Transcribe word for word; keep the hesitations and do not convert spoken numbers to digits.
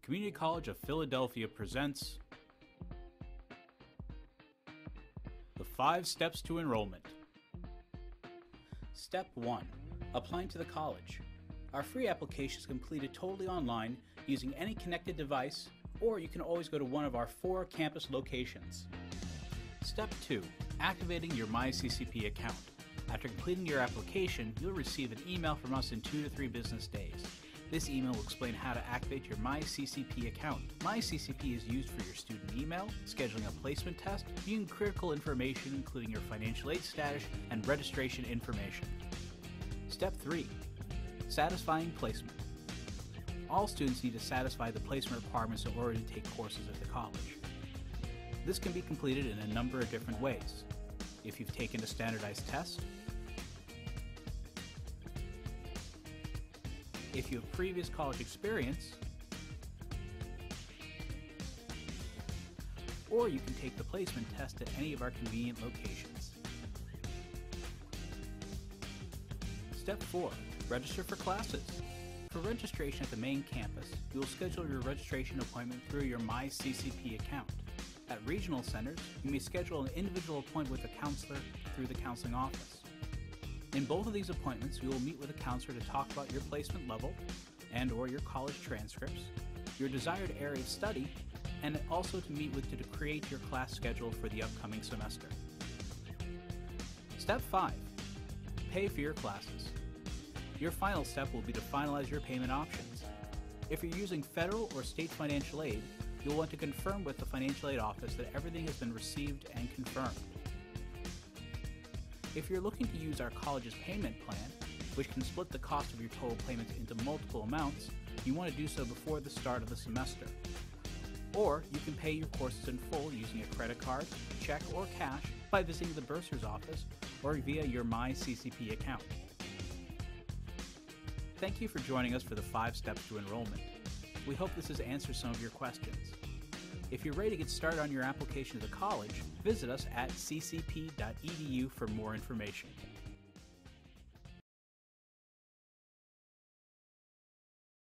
Community College of Philadelphia presents the five steps to enrollment. Step one. Applying to the college. Our free application is completed totally online using any connected device, or you can always go to one of our four campus locations. Step two. Activating your MyCCP account. After completing your application, you'll receive an email from us in two to three business days. This email will explain how to activate your MyCCP account. MyCCP is used for your student email, scheduling a placement test, viewing critical information including your financial aid status and registration information. Step three. Satisfying placement. All students need to satisfy the placement requirements in order to take courses at the college. This can be completed in a number of different ways. If you've taken a standardized test, if you have previous college experience, or you can take the placement test at any of our convenient locations. Step four. Register for classes. For registration at the main campus, you will schedule your registration appointment through your MyCCP account. At regional centers, you may schedule an individual appointment with a counselor through the counseling office. In both of these appointments, we will meet with a counselor to talk about your placement level and or your college transcripts, your desired area of study, and also to meet with to create your class schedule for the upcoming semester. Step five. Pay for your classes. Your final step will be to finalize your payment options. If you're using federal or state financial aid, you'll want to confirm with the financial aid office that everything has been received and confirmed. If you're looking to use our college's payment plan, which can split the cost of your total payments into multiple amounts, you want to do so before the start of the semester. Or you can pay your courses in full using a credit card, check, or cash by visiting the bursar's office or via your MyCCP account. Thank you for joining us for the five steps to enrollment. We hope this has answered some of your questions. If you're ready to get started on your application to the college, visit us at c c p dot e d u for more information.